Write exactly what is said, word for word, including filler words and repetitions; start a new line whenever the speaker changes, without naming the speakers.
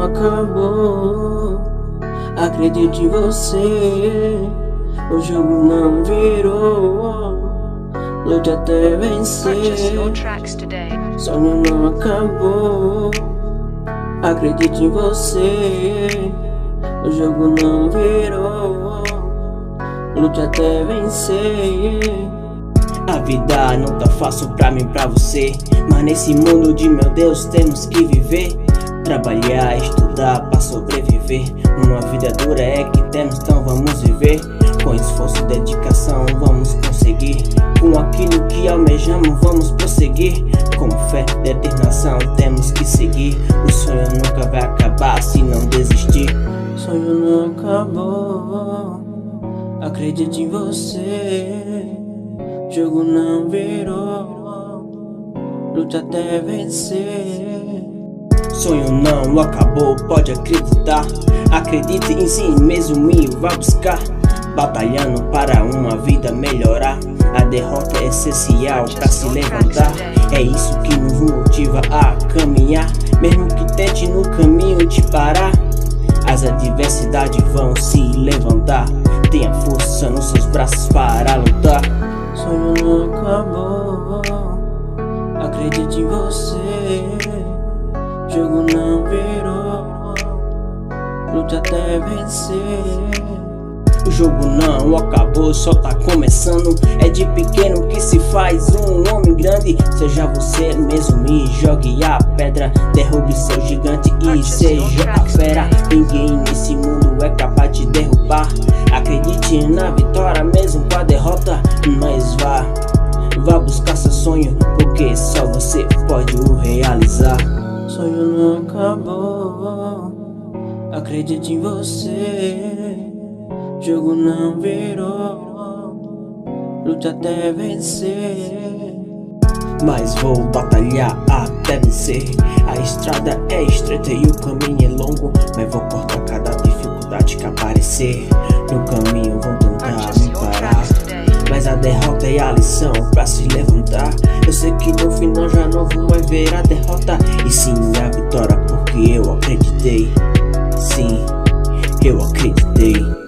não acabou. Acredite em você, o jogo não virou. Lute até vencer, sonho não acabou. Acredite em você, o jogo não virou. Lute até vencer.
A vida não tá fácil pra mim, pra você, mas nesse mundo de meu Deus temos que viver. Trabalhar, estudar pra sobreviver. Uma vida dura é que temos, então vamos viver. Com esforço e dedicação vamos conseguir. Com aquilo que almejamos vamos prosseguir. Com fé e determinação temos que seguir. O sonho nunca vai acabar se não desistir.
Sonho não acabou. Acredite em você, jogo não virou. Lute até vencer.
Sonho não acabou, pode acreditar. Acredite em si mesmo e vá buscar. Batalhando para uma vida melhorar. A derrota é essencial para se levantar. É isso que nos motiva a caminhar. Mesmo que tente no caminho te parar, as adversidades vão se levantar. Tenha força nos seus braços para lutar.
Sonho não acabou. Acredite em você, jogo não virou. Lute até vencer.
O jogo não acabou, só tá começando. É de pequeno que se faz um homem grande. Seja você mesmo e jogue a pedra. Derrube seu gigante e seja a fera. Ninguém nesse mundo é capaz de derrubar. Acredite na vitória mesmo com a derrota. Mas vá, vá buscar seu sonho, porque só você pode o realizar.
Sonho não acabou. Acredite em você, jogo não virou. Lute até vencer.
Mas vou batalhar até vencer. A estrada é estreita e o caminho é longo, mas vou cortar cada dificuldade que aparecer. No caminho vão tentar me parar, mas a derrota é a lição pra se levantar. Eu sei que no final já não vou mais ver a derrota, e sim a vitória, porque eu acreditei. Sim, eu acreditei.